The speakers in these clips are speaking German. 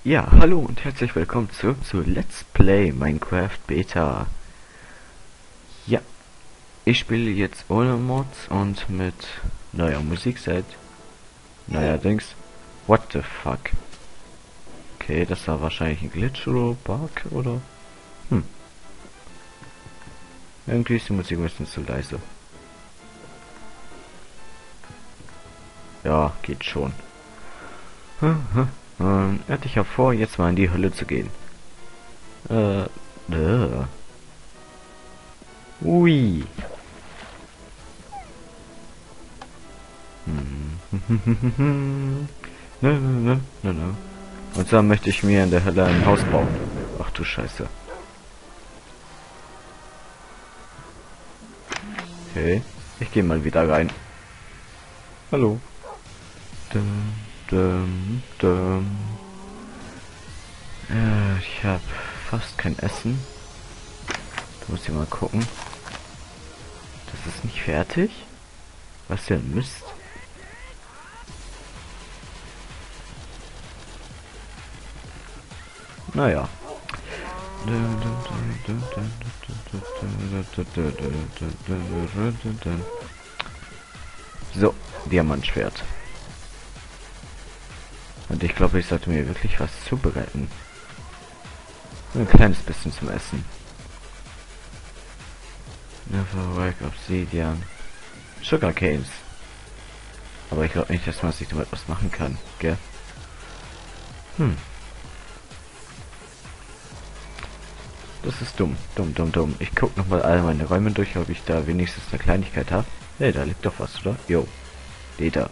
Ja, hallo und herzlich willkommen zurück zu Let's Play Minecraft Beta. Ja, ich spiele jetzt ohne Mods und mit neuer Musik seit neuerdings. What the fuck? Okay, das war wahrscheinlich ein Glitch oder Bug oder... Irgendwie ist die Musik ein bisschen zu leise. Ja, geht schon. Hatte ich ja vor, jetzt mal in die Hölle zu gehen. Äh, Ui. Ne. Und zwar möchte ich mir in der Hölle ein Haus bauen. Ach du Scheiße. Okay, ich gehe mal wieder rein. Hallo. Dum, dum. Ich habe fast kein Essen. Da muss ich mal gucken. Das ist nicht fertig? Was für ein Mist. Naja. So, Diamantschwert. Und ich glaube, ich sollte mir wirklich was zubereiten. Ein kleines bisschen zum Essen. Neverwork Obsidian. Sugar Canes. Aber ich glaube nicht, dass man sich damit was machen kann, gell? Das ist dumm. Dumm. Ich guck noch mal alle meine Räume durch, ob ich da wenigstens eine Kleinigkeit habe. Hey, da liegt doch was, oder? Jo. Leder.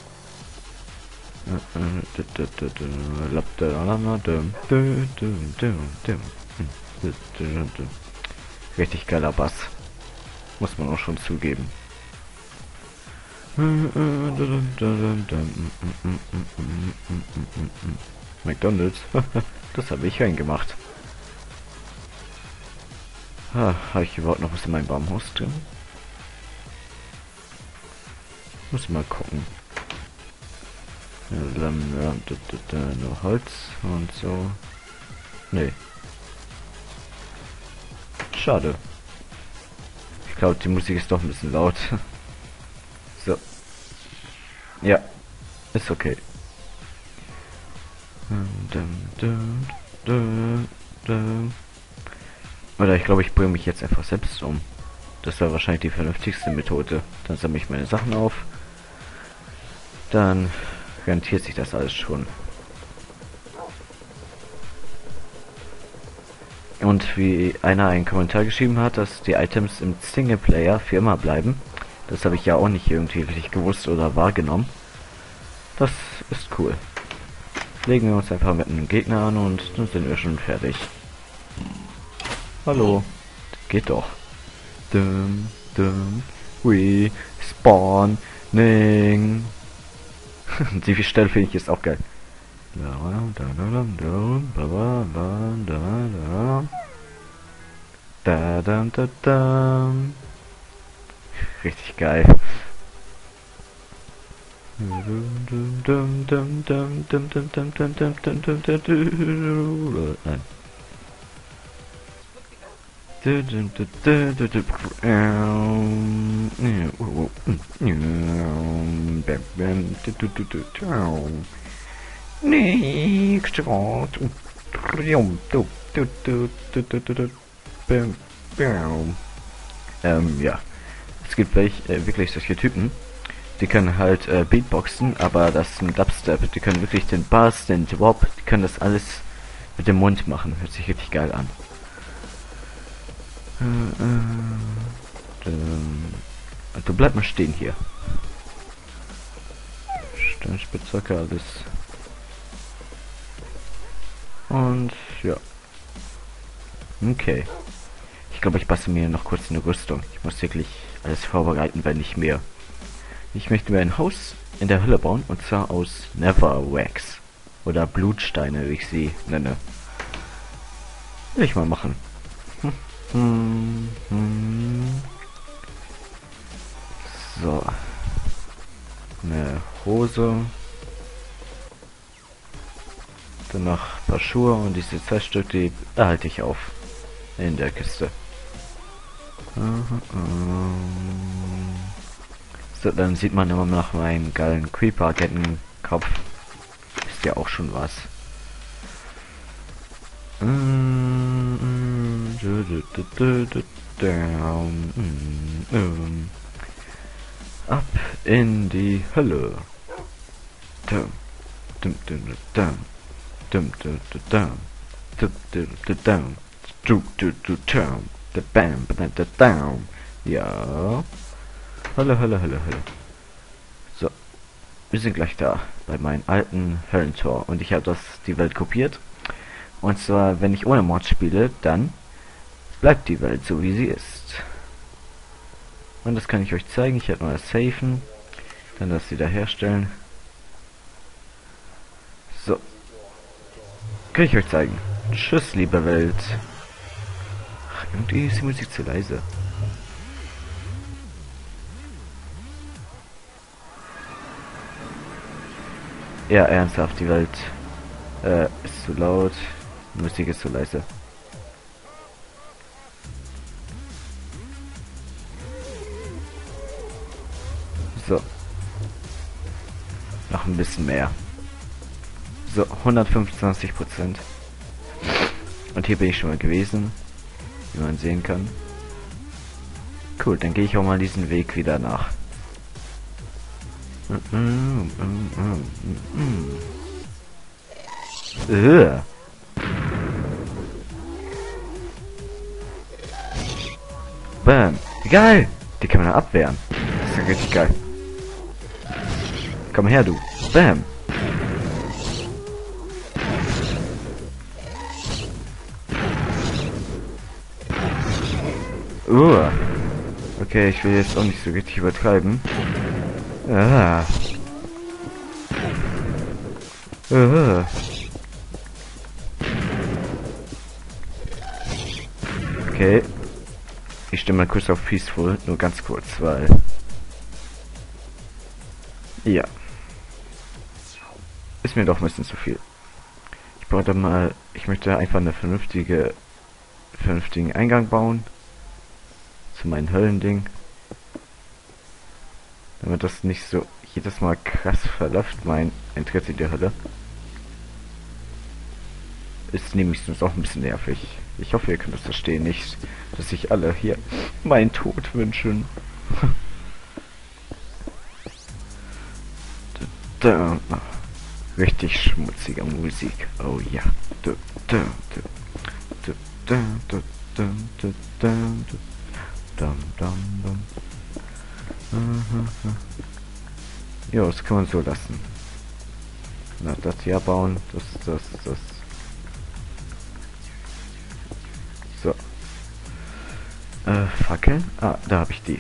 Richtig geiler Bass. Muss man auch schon zugeben. McDonald's. Das habe ich reingemacht. Habe ich überhaupt noch was in meinem Baumhaus drin? Muss mal gucken. Nur Holz und so. Nee. Schade. Ich glaube, die Musik ist doch ein bisschen laut. So. Ja. Ist okay. Oder ich glaube, ich bringe mich jetzt einfach selbst um. Das wäre wahrscheinlich die vernünftigste Methode. Dann sammle ich meine Sachen auf. Dann rentiert sich das alles schon. Und wie einer einen Kommentar geschrieben hat, dass die Items im Singleplayer für immer bleiben. Das habe ich ja auch nicht irgendwie richtig gewusst oder wahrgenommen. Das ist cool. Legen wir uns einfach mit einem Gegner an und dann sind wir schon fertig. Hallo. Geht doch. We spawning. Die Stelle finde ich ist auch geil. Richtig geil. Nein. Ja. Es gibt wirklich solche Typen, die können halt Beatboxen, aber das ist ein Dubstep. Die können wirklich den Bass, den Drop, die können das alles mit dem Mund machen. Hört sich richtig geil an. Du bleib mal stehen hier. Steinspitzhacke, alles. Und ja. Okay. Ich glaube, ich bastel mir noch kurz eine Rüstung. Ich muss wirklich alles vorbereiten, wenn nicht mehr. Ich möchte mir ein Haus in der Hölle bauen, und zwar aus Netherwax. Oder Blutsteine, wie ich sie nenne. Will ich mal machen. So. Eine Hose. Dann noch ein paar Schuhe und diese 2 Stück, die behalte ich auf. In der Kiste. So, dann sieht man immer noch meinen geilen Creeper-Kettenkopf. Ist ja auch schon was. Ab in die Hölle. Ja. Hölle, Hölle, Hölle, Hölle. So. Wir sind gleich da. Bei meinem alten Höllentor. Und ich habe die Welt kopiert. Und zwar, wenn ich ohne Mod spiele, dann bleibt die Welt so, wie sie ist. Und das kann ich euch zeigen. Ich werde mal das safen. Dann das wiederherstellen. So. Kann ich euch zeigen. Tschüss, liebe Welt. Ach, irgendwie ist die Musik zu leise. Ja, ernsthaft, die Welt ist zu laut. Die Musik ist zu leise. So. Noch ein bisschen mehr. So, 125%. Und hier bin ich schon mal gewesen. Wie man sehen kann. Cool, dann gehe ich auch mal diesen Weg wieder nach. Bam. Geil! Die kann man abwehren. Das ist ja richtig geil. Komm her, du. Bam. Okay, ich will jetzt auch nicht so richtig übertreiben. Okay. Ich stimme mal kurz auf Peaceful, nur ganz kurz, weil... Ja. Ist mir doch ein bisschen zu viel. Ich brauche mal... Ich möchte einfach eine vernünftigen Eingang bauen. Zu meinem Höllending. Damit das nicht so jedes Mal krass verläuft, mein Eintritt in die Hölle. Ist nämlich sonst auch ein bisschen nervig. Ich hoffe, ihr könnt das verstehen, nicht, dass sich alle hier meinen Tod wünschen. Richtig schmutzige Musik. Oh ja. Jo, das kann man so lassen. Na, das hier bauen, das. So. Fackeln? Ah, da habe ich die.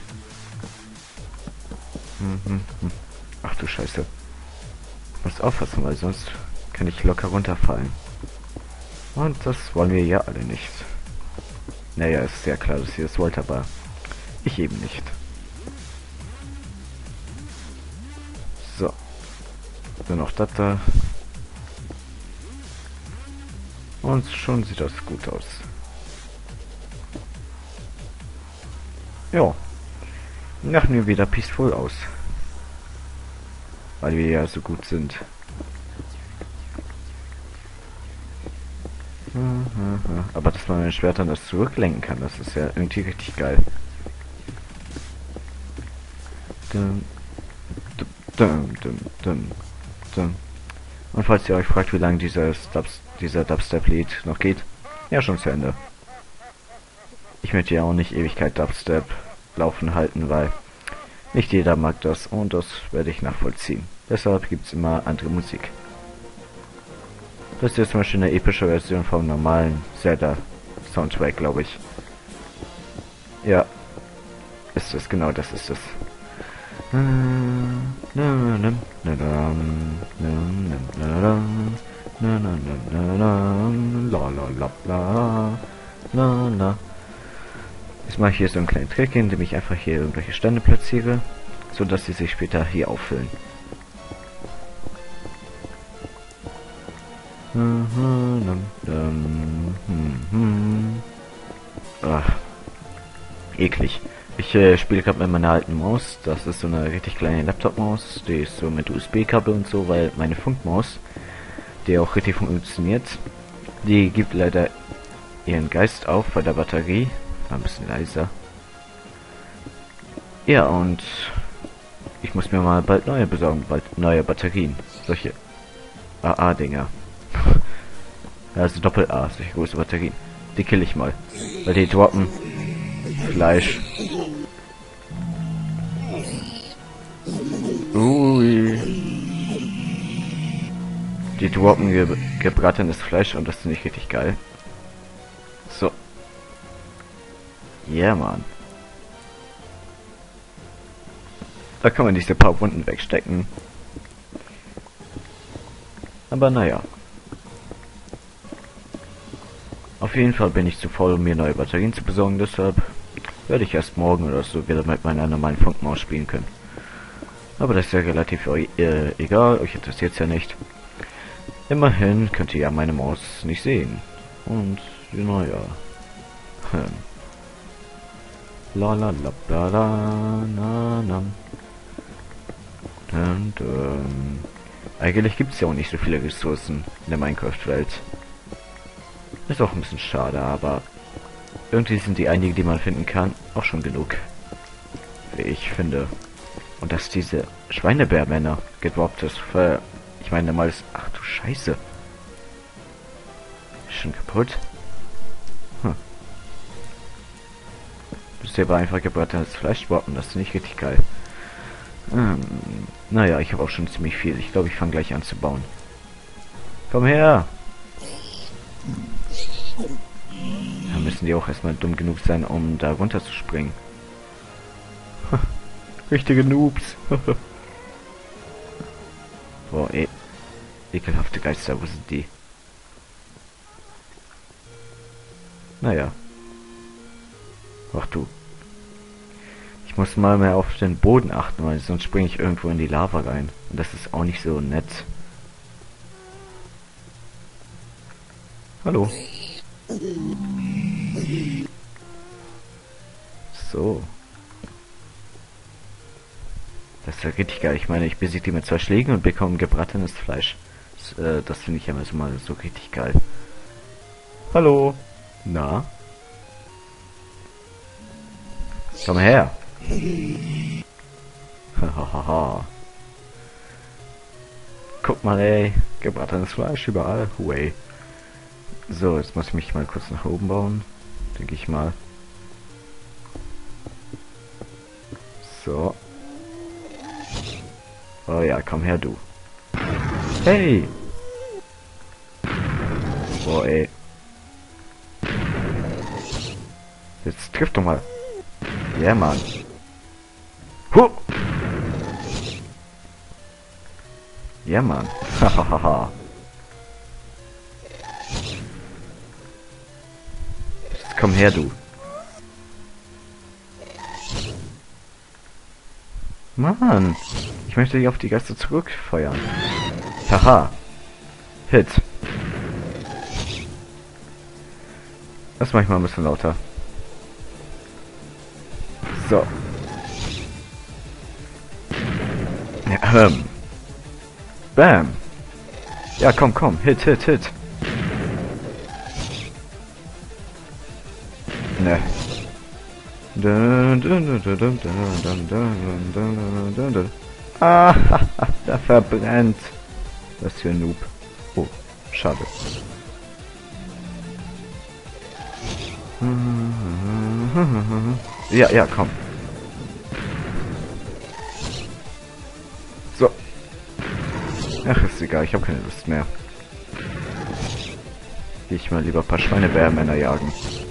Ach du Scheiße. Ich muss aufpassen, weil sonst kann ich locker runterfallen. Und das wollen wir ja alle nicht. Naja, ist sehr klar, dass ihr das wollt, aber ich eben nicht. So. Dann noch das da. Und schon sieht das gut aus. Ja. Machen wir wieder Peaceful aus. Weil wir ja so gut sind. Aber dass man mit Schwertern das zurücklenken kann, das ist ja irgendwie richtig geil. Und falls ihr euch fragt, wie lange dieser Dubstep-Lied noch geht, ja, schon zu Ende. Ich möchte ja auch nicht Ewigkeit Dubstep laufen halten, weil nicht jeder mag das und das werde ich nachvollziehen. Deshalb gibt es immer andere Musik. Das ist jetzt zum Beispiel eine epische Version vom normalen Zelda-Soundtrack, glaube ich. Ja, ist es, genau das ist es. Jetzt mache ich hier so einen kleinen Trick, indem ich einfach hier irgendwelche Steine platziere, so dass sie sich später hier auffüllen. Ach, eklig. Ich spiele gerade mit meiner alten Maus. Das ist so eine richtig kleine Laptop-Maus. Die ist so mit USB-Kabel und so, weil meine Funkmaus, die auch richtig funktioniert, die gibt leider ihren Geist auf bei der Batterie. War ein bisschen leiser. Ja, und ich muss mir mal bald neue besorgen, bald neue Batterien. Solche AA-Dinger. Also Doppel-A, solche große Batterien. Die kill ich mal. Weil die droppen Fleisch. Ui. Die droppen gebratenes Fleisch und das finde ich richtig geil. So. Ja, yeah, Mann. Da kann man diese paar Wunden wegstecken. Aber naja. Auf jeden Fall bin ich zu faul, um mir neue Batterien zu besorgen, deshalb werde ich erst morgen oder so wieder mit meiner normalen Funkmaus spielen können. Aber das ist ja relativ egal, euch interessiert es ja nicht. Immerhin könnt ihr ja meine Maus nicht sehen. Und, naja. La la la la la na na. Und, eigentlich gibt es ja auch nicht so viele Ressourcen in der Minecraft-Welt. Ist auch ein bisschen schade, aber irgendwie sind die einigen, die man finden kann, auch schon genug. Wie ich finde. Und dass diese Schweinebärmänner gedroppt ist, für, ich meine mal, ach du Scheiße. Ist schon kaputt? Das ist aber einfach gebratenes Fleisch droppen, das ist nicht richtig geil. Naja, ich habe auch schon ziemlich viel. Ich glaube, ich fange gleich an zu bauen. Komm her! Da müssen die auch erstmal dumm genug sein, um da runter zu springen. Richtige Noobs. Boah, ekelhafte Geister, wo sind die? Naja. Ach du. Ich muss mal mehr auf den Boden achten, weil sonst springe ich irgendwo in die Lava rein. Und das ist auch nicht so nett. Hallo. So. Das ist ja richtig geil. Ich meine, ich besiege die mit 2 Schlägen und bekomme gebratenes Fleisch. Das finde ich ja mal so richtig geil. Hallo. Na? Komm her. Hahaha. Guck mal, ey. Gebratenes Fleisch überall. Way. So, jetzt muss ich mich mal kurz nach oben bauen. Denke ich mal. So. Oh ja, komm her, du. Hey! Boah, ey. Jetzt triff doch mal. Ja, yeah, Mann. Huh! Ja, yeah, Mann. Hahaha. Jetzt komm her, du. Mann. Ich möchte dich auf die Geister zurückfeuern. Haha. Hit. Das mache ich mal ein bisschen lauter. So. Ja, Bam. Ja, komm. Hit. Ne. Ah, da verbrennt. Was für ein Noob. Oh, schade. Ja, komm. So. Ach, ist egal, ich habe keine Lust mehr. Gehe ich mal lieber ein paar Schweinebärmänner jagen.